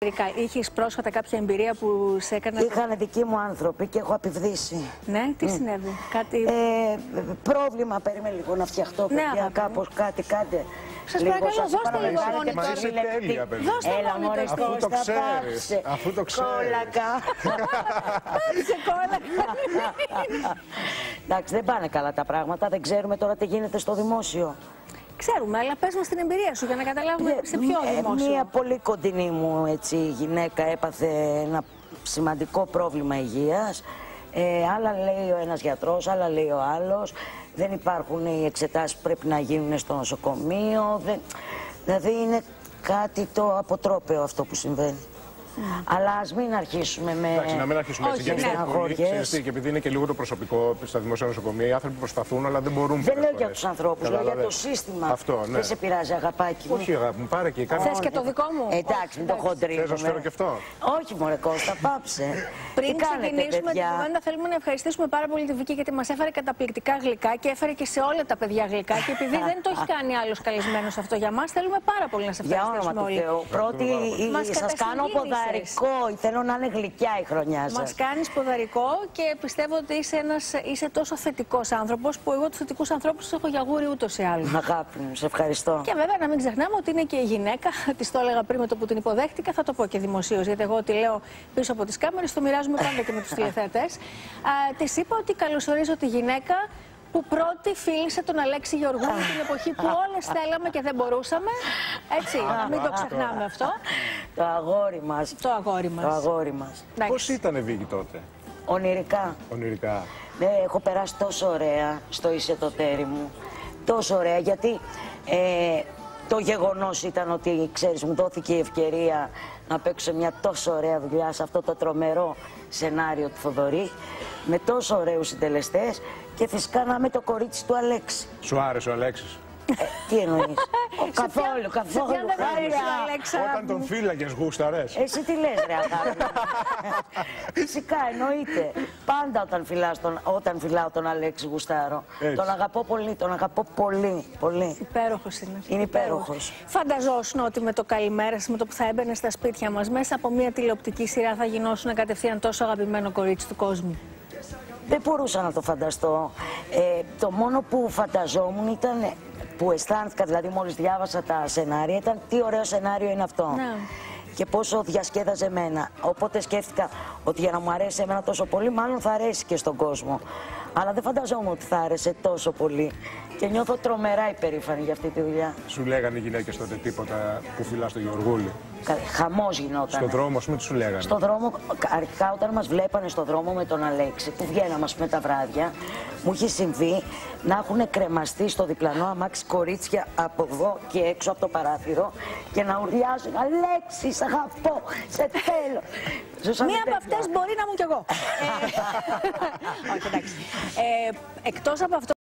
ιατρικά. Είχες πρόσφατα κάποια εμπειρία που σε έκανε? Είχαν δικοί μου άνθρωποι και έχω απειβδίσει. Ναι, τι συνέβη? Κάτι... πρόβλημα, περίμενε λίγο να φτιαχτώ, παιδιά, κάπως κάτι, κάντε. Σας παρακαλώ, δώστε λίγο μόνοι Μα είσαι τέλεια, παιδιά. Έλα, μωρέ, αφού το ξέρεις, αφού το ξέρεις. Κόλακα. Πάψε κόλακα. Εντάξει, δεν πάνε καλά τα πράγματα, δεν ξέρουμε τώρα τι γίνεται στο δημόσιο. Ξέρουμε, αλλά πες μας την εμπειρία σου για να καταλάβουμε σε ποιο δημόσιο. Μία πολύ κοντινή μου γυναίκα έπαθε ένα σημαντικό πρόβλημα υγείας. Άλλα λέει ο ένας γιατρός, άλλα λέει ο άλλος. Δεν υπάρχουν οι εξετάσεις που πρέπει να γίνουν στο νοσοκομείο. Δηλαδή είναι κάτι το αποτρόπαιο αυτό που συμβαίνει. Αλλά ας μην αρχίσουμε με. Εντάξει, να μην αρχίσουμε έτσι. Γιατί και επειδή είναι και λίγο το προσωπικό στα δημόσια νοσοκομεία, οι άνθρωποι προσπαθούν, αλλά δεν μπορούν. Δεν λέω για τους ανθρώπους, λέω για το σύστημα. Αυτό, ναι. Δεν σε πειράζει, αγαπάκι μου. Όχι, αγάπη μου, πάρε και κάνει. Θες και το δικό μου? Εντάξει, μην το χοντρίζουμε. Θες να σου φέρω και αυτό? Όχι, μωρέ Κώστα, πάψε. Πριν ξεκινήσουμε την κουβέντα, θέλουμε να ευχαριστήσουμε πάρα πολύ τη Βίκη, γιατί μας έφερε καταπληκτικά γλυκά και έφερε και σε όλα τα παιδιά γλυκά. Και επειδή δεν το έχει κάνει άλλος καλεσμένος αυτό για μας, θέλουμε πάρα πολύ να σε ευχαριστήσουμε όλοι. Πρώτη, σας κάνω ποδαρικό. Θέλω να είναι γλυκιά η χρονιά σας. Μας κάνεις ποδαρικό και πιστεύω ότι είσαι τόσο θετικός άνθρωπος, που εγώ τους θετικούς ανθρώπους τους έχω για γούρι ούτως ή άλλως. Αγάπη μου, σε ευχαριστώ. Και βέβαια να μην ξεχνάμε ότι είναι και η γυναίκα. Της το έλεγα πριν με το που την υποδέχτηκα, θα το πω και δημοσίως, γιατί εγώ ό,τι λέω πίσω από τις κάμερες το μοιράζουμε πάντα και με τους τηλεθεατές. Της είπα ότι καλωσορίζω τη γυναίκα που πρώτη φίλησε τον Αλέξη Γεωργούλη την εποχή που όλες θέλαμε και δεν μπορούσαμε. Έτσι, να μην το ξεχνάμε αυτό. Το αγόρι μας. Το αγόρι μας. Το αγόρι μας. Πώς ήτανε, Βίκη, τότε? Ονειρικά. Ονειρικά. Έχω περάσει τόσο ωραία στο Είσαι το τέρι μου. Τόσο ωραία, γιατί το γεγονός ήταν ότι, ξέρεις, μου δόθηκε η ευκαιρία να παίξω μια τόσο ωραία δουλειά σε αυτό το τρομερό σενάριο του Θοδωρή, με τόσο ωραίους συντελεστές και φυσικά να είμαι το κορίτσι του Αλέξη. Σου άρεσε ο Αλέξης? Τι εννοείς? Καθόλου, καθόλου. Όταν τον φύλαγες γούσταρες? Εσύ τι λες, ρε αγάπη? Φυσικά, εννοείται. Πάντα όταν φυλάω τον Αλέξη γουστάρω. Τον αγαπώ πολύ, τον αγαπώ πολύ, πολύ. Υπέροχος είναι. Είναι υπέροχος. Φανταζόσουν ότι με το καλημέρα, με το που θα έμπαινε στα σπίτια μας, μέσα από μια τηλεοπτική σειρά θα γινώσουν κατευθείαν τόσο αγαπημένο κορίτσι του κόσμου? Δεν μπορούσα να το φανταστώ. Το μόνο που φανταζόμουν ήταν, που αισθάνθηκα, δηλαδή μόλις διάβασα τα σενάρια, ήταν τι ωραίο σενάριο είναι αυτό. Ναι. Και πόσο διασκέδαζε εμένα. Οπότε σκέφτηκα ότι για να μου αρέσει εμένα τόσο πολύ, μάλλον θα αρέσει και στον κόσμο. Αλλά δεν φανταζόμουν ότι θα άρεσε τόσο πολύ. Και νιώθω τρομερά υπερήφανη για αυτή τη δουλειά. Σου λέγανε οι γυναίκες τότε τίποτα που φυλάς τον Γεωργούλη? Χαμός γινόταν. Στον δρόμο, ας πούμε, τι σου λέγανε? Στον δρόμο, αρχικά όταν μας βλέπανε στον δρόμο με τον Αλέξη, που βγαίναμε, ας πούμε, τα βράδια, μου είχε συμβεί να έχουν κρεμαστεί στο διπλανό αμάξι κορίτσια από εδώ και έξω από το παράθυρο και να ουρλιάζουν «Αλέξη, σ' αγαπώ, σε θέλω». Μία από αυτές μπορεί να ήμουν κι εγώ. Όχι, εντάξει. Εκτός από αυτό.